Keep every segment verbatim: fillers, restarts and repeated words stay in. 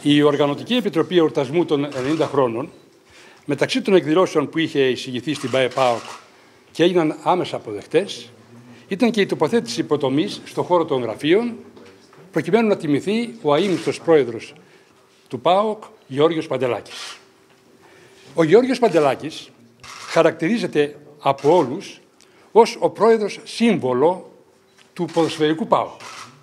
Η Οργανωτική Επιτροπή Εορτασμού των ενενήντα χρόνων, μεταξύ των εκδηλώσεων που είχε εισηγηθεί στην ΠΑΕ-ΠΑΟΚ και έγιναν άμεσα αποδεκτές, ήταν και η τοποθέτηση υποτομής στον χώρο των γραφείων, προκειμένου να τιμηθεί ο αείμνηστος πρόεδρος του ΠΑΟΚ, Γεώργιος Παντελάκης. Ο Γεώργιος Παντελάκης χαρακτηρίζεται από όλους ως ο πρόεδρος σύμβολο του ποδοσφαιρικού ΠΑΟΚ.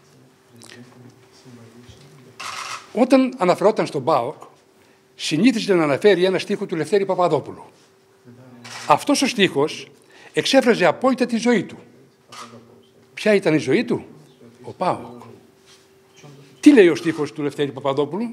Όταν αναφερόταν στον ΠΑΟΚ, συνήθιζε να αναφέρει ένα στίχο του Λευτέρη Παπαδόπουλου. Αυτός ο στίχος εξέφραζε απόλυτα τη ζωή του. Ποια ήταν η ζωή του? Ο ΠΑΟΚ. Τι λέει ο στίχος του Λευτέρη Παπαδόπουλου?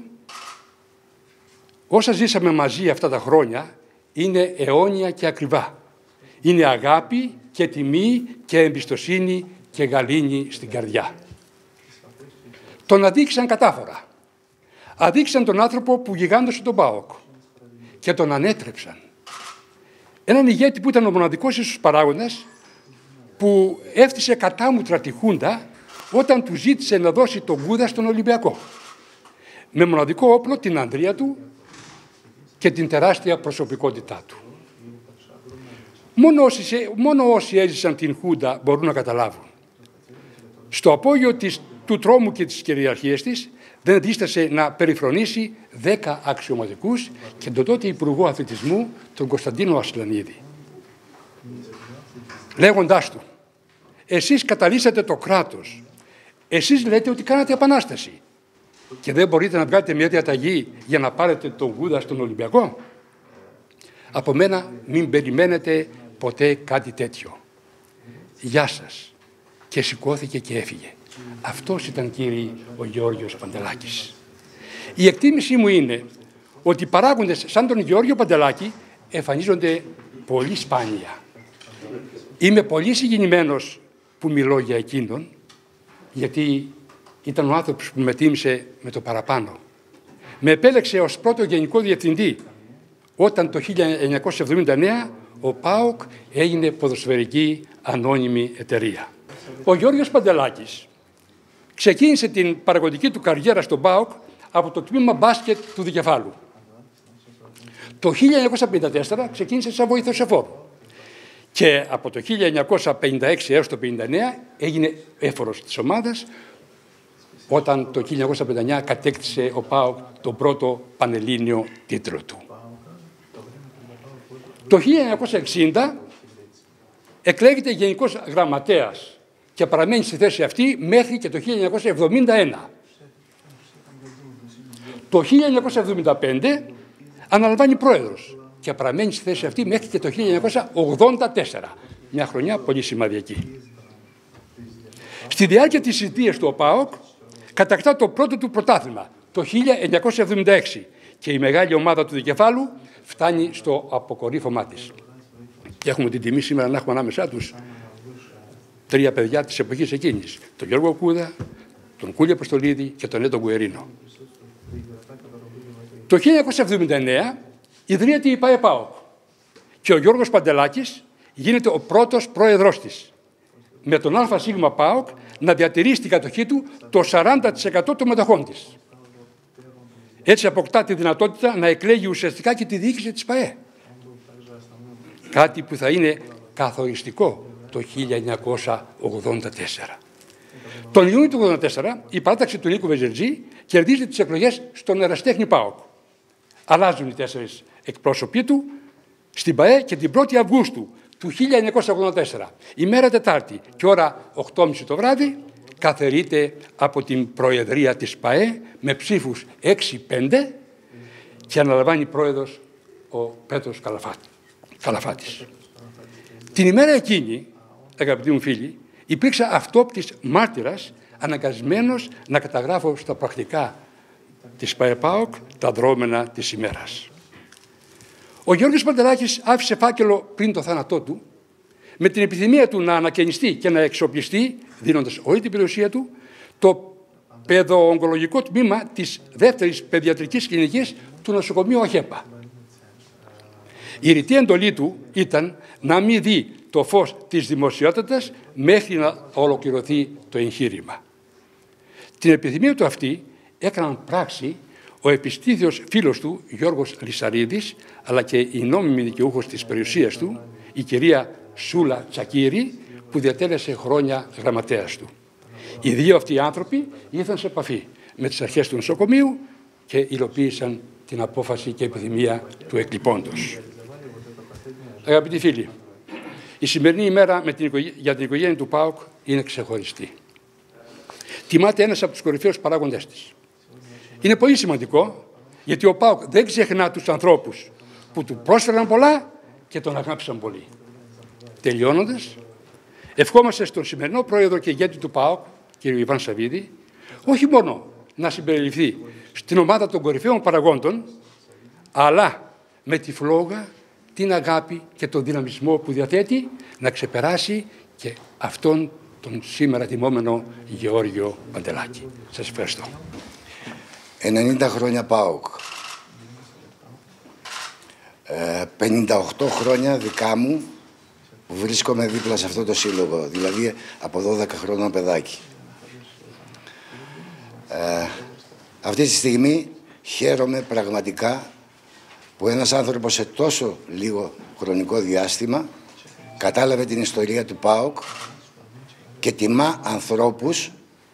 Όσα ζήσαμε μαζί αυτά τα χρόνια είναι αιώνια και ακριβά. Είναι αγάπη και τιμή και εμπιστοσύνη και γαλήνη στην καρδιά. Τον αδίκησαν κατάφορα. Αδίκησαν τον άνθρωπο που γιγάντωσε τον ΠΑΟΚ και τον ανέτρεψαν. Έναν ηγέτη που ήταν ο μοναδικός ίσως παράγοντας που έφτιασε κατάμουτρα τη Χούντα όταν του ζήτησε να δώσει τον Γούδα στον Ολυμπιακό. Με μοναδικό όπλο την ανδρεία του και την τεράστια προσωπικότητά του. Μόνο όσοι, μόνο όσοι έζησαν την Χούντα μπορούν να καταλάβουν. Στο απόγειο της, του τρόμου και της κυριαρχίας της δεν δίστασε να περιφρονήσει δέκα αξιωματικούς και τον τότε Υπουργό Αθλητισμού, τον Κωνσταντίνο Ασλανίδη. Λέγοντάς του, εσείς καταλύσατε το κράτος, εσείς λέτε ότι κάνατε επανάσταση και δεν μπορείτε να βγάλετε μια διαταγή για να πάρετε τον Γούδα στον Ολυμπιακό. Από μένα μην περιμένετε ποτέ κάτι τέτοιο. Γεια σας. Και σηκώθηκε και έφυγε. Αυτός ήταν, κύριοι, ο Γεώργιος Παντελάκης. Η εκτίμησή μου είναι ότι παράγοντες σαν τον Γεώργιο Παντελάκη εμφανίζονται πολύ σπάνια. Είμαι πολύ συγκινημένος που μιλώ για εκείνον, γιατί ήταν ο άνθρωπος που με τίμησε με το παραπάνω. Με επέλεξε ως πρώτο γενικό διευθυντή όταν το χίλια εννιακόσια εβδομήντα εννέα ο ΠΑΟΚ έγινε ποδοσφαιρική ανώνυμη εταιρεία. Ο Γεώργιος Παντελάκης ξεκίνησε την παραγωγική του καριέρα στον ΠΑΟΚ από το τμήμα μπάσκετ του Δικεφάλου. Το χίλια εννιακόσια πενήντα τέσσερα ξεκίνησε σαν βοήθος εφόρου και από το χίλια εννιακόσια πενήντα έξι έως το χίλια εννιακόσια πενήντα εννέα έγινε έφορος της ομάδας, όταν το χίλια εννιακόσια πενήντα εννέα κατέκτησε ο ΠΑΟΚ τον πρώτο πανελλήνιο τίτλο του. Το χίλια εννιακόσια εξήντα εκλέγεται γενικός γραμματέας και παραμένει στη θέση αυτή μέχρι και το χίλια εννιακόσια εβδομήντα ένα. Το χίλια εννιακόσια εβδομήντα πέντε αναλαμβάνει πρόεδρος και παραμένει στη θέση αυτή μέχρι και το χίλια εννιακόσια ογδόντα τέσσερα. Μια χρονιά πολύ σημαντική. Στη διάρκεια της θητείας του ο ΠΑΟΚ κατακτά το πρώτο του πρωτάθλημα το χίλια εννιακόσια εβδομήντα έξι και η μεγάλη ομάδα του Δικεφάλου φτάνει στο αποκορύφωμά της. Και έχουμε την τιμή σήμερα να έχουμε ανάμεσά τους τρία παιδιά της εποχής εκείνης. Τον Γιώργο Κούδα, τον Κούλια Αποστολίδη και τον Έντο Γκουερίνο. Το χίλια εννιακόσια εβδομήντα εννέα ιδρύεται η ΠΑΕ-ΠΑΟΚ και ο Γιώργος Παντελάκης γίνεται ο πρώτος πρόεδρος της. Με τον ΑΣ ΠΑΟΚ να διατηρεί στην κατοχή του το σαράντα τοις εκατό των μετοχών της. Έτσι αποκτά τη δυνατότητα να εκλέγει ουσιαστικά και τη διοίκηση της ΠΑΕ. Κάτι που θα είναι καθοριστικό το χίλια εννιακόσια ογδόντα τέσσερα. Τον Ιούνιο του ογδόντα τέσσερα η παράταξη του Νίκου Βεζερτζή κερδίζει τις εκλογές στον Εραστέχνη ΠΑΟΚ. Αλλάζουν οι τέσσερις εκπρόσωποι του στην ΠΑΕ και την πρώτη Αυγούστου του χίλια εννιακόσια ογδόντα τέσσερα, ημέρα Τετάρτη και ώρα οκτώ και μισή το βράδυ, καθερείται από την Προεδρία της ΠΑΕ με ψήφους έξι πέντε και αναλαμβάνει πρόεδρος ο Πέτρος Καλαφάτης. Την ημέρα εκείνη, αγαπητοί μου φίλοι, υπήρξα αυτόπτης μάρτυρας, αναγκασμένος να καταγράφω στα πρακτικά της ΠΑΕ-ΠΑΟΚ τα δρόμενα της ημέρας. Ο Γεώργιος Παντελάκης άφησε φάκελο πριν το θάνατό του, με την επιθυμία του να ανακαινιστεί και να εξοπλιστεί, δίνοντας όλη την περιουσία του, το παιδοογκολογικό τμήμα της δεύτερης παιδιατρικής κλινικής του νοσοκομείου ΟΧΕΠΑ. Η ρητή εντολή του ήταν να μην δει το φως της δημοσιότητας μέχρι να ολοκληρωθεί το εγχείρημα. Την επιθυμία του αυτή έκαναν πράξη Ο επιστήθιος φίλος του, Γιώργος Λυσαρίδης, αλλά και η νόμιμη δικαιούχος της περιουσίας του, η κυρία Σούλα Τσακύρη, που διατέλεσε χρόνια γραμματέας του. Οι δύο αυτοί άνθρωποι ήρθαν σε επαφή με τις αρχές του νοσοκομείου και υλοποίησαν την απόφαση και επιθυμία του εκλειπώντος. Αγαπητοί φίλοι, η σημερινή ημέρα με την οικογέ... για την οικογένεια του ΠΑΟΚ είναι ξεχωριστή. Τιμάται ένας από τους κορυφαίους παράγοντες της. Είναι πολύ σημαντικό, γιατί ο ΠΑΟΚ δεν ξεχνά τους ανθρώπους που του πρόσφεραν πολλά και τον αγάπησαν πολύ. Τελειώνοντας, ευχόμαστε στον σημερινό πρόεδρο και ηγέτη του ΠΑΟΚ, κ. Ιβάν Σαββίδη, όχι μόνο να συμπεριληφθεί στην ομάδα των κορυφαίων παραγόντων, αλλά με τη φλόγα, την αγάπη και τον δυναμισμό που διαθέτει να ξεπεράσει και αυτόν τον σήμερα τιμόμενο Γεώργιο Παντελάκη. Σας ευχαριστώ. ενενήντα χρόνια ΠΑΟΚ. Ε, πενήντα οκτώ χρόνια δικά μου που βρίσκομαι δίπλα σε αυτό το σύλλογο, δηλαδή από δώδεκα χρονών παιδάκι. Ε, αυτή τη στιγμή χαίρομαι πραγματικά που ένας άνθρωπος σε τόσο λίγο χρονικό διάστημα κατάλαβε την ιστορία του ΠΑΟΚ και τιμά ανθρώπους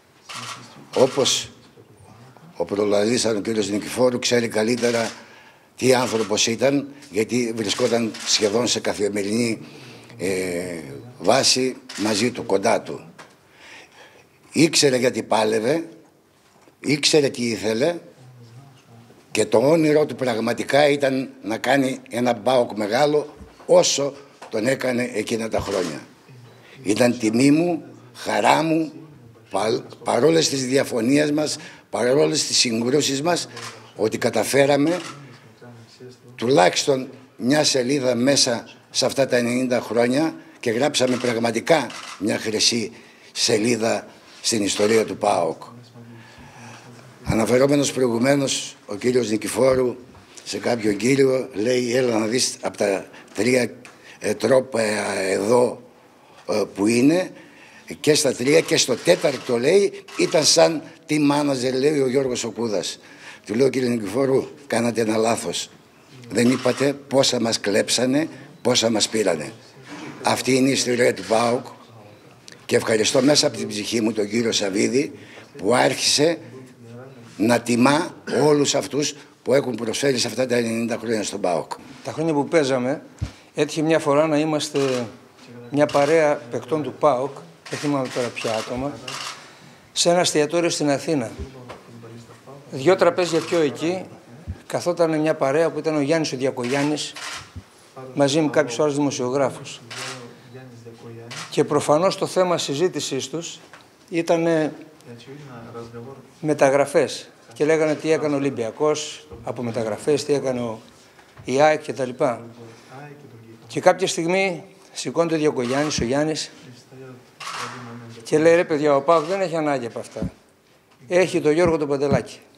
όπως ο προλαλήσαν ο κύριος Νικηφόρου, ξέρει καλύτερα τι άνθρωπος ήταν, γιατί βρισκόταν σχεδόν σε καθημερινή ε, βάση μαζί του, κοντά του. Ήξερε γιατί πάλευε, ήξερε τι ήθελε και το όνειρό του πραγματικά ήταν να κάνει ένα ΠΑΟΚ μεγάλο όσο τον έκανε εκείνα τα χρόνια. Ήταν τιμή μου, χαρά μου, πα, παρόλες τις διαφωνίες μας, παρόλες τις συγκρούσεις μας, ότι καταφέραμε τουλάχιστον μια σελίδα μέσα σε αυτά τα ενενήντα χρόνια και γράψαμε πραγματικά μια χρυσή σελίδα στην ιστορία του ΠΑΟΚ. Αναφερόμενος προηγουμένως ο κύριος Νικηφόρου σε κάποιον κύριο, λέει έλα να δεις από τα τρία ε, τρόπα ε, εδώ ε, που είναι, και στα τρία και στο τέταρτο λέει ήταν σαν τι μάναζερ, λέει ο Γιώργος Οκούδας. Του λέω κύριε Νικηφόρου, κάνατε ένα λάθος. Δεν είπατε πόσα μας κλέψανε, πόσα μας πήρανε. Αυτή είναι η ιστορία του ΠΑΟΚ και ευχαριστώ μέσα από την ψυχή μου τον κύριο Σαββίδη που άρχισε να τιμά όλους αυτούς που έχουν προσφέρει σε αυτά τα ενενήντα χρόνια στον ΠΑΟΚ. Τα χρόνια που παίζαμε έτυχε μια φορά να είμαστε μια παρέα παικτών του ΠΑΟΚ, δεν θυμάμαι τώρα ποια άτομα, σε ένα εστιατόριο στην Αθήνα. Δυο τραπέζια πιο εκεί καθόταν μια παρέα που ήταν ο Γιάννης ο Διακογιάννης μαζί με κάποιους άλλους δημοσιογράφους. Και προφανώς το θέμα συζήτησής τους ήταν μεταγραφές. Και λέγανε τι έκανε ο Ολυμπιακός από μεταγραφές, τι έκανε ο η ΑΕΚ και τα λοιπά. Και κάποια στιγμή σηκώνεται ο Διακογιάννης, ο Γιάννης, και λέει ρε παιδιά, ο ΠΑΟΚ δεν έχει ανάγκη από αυτά. Έχει τον Γιώργο τον Παντελάκη.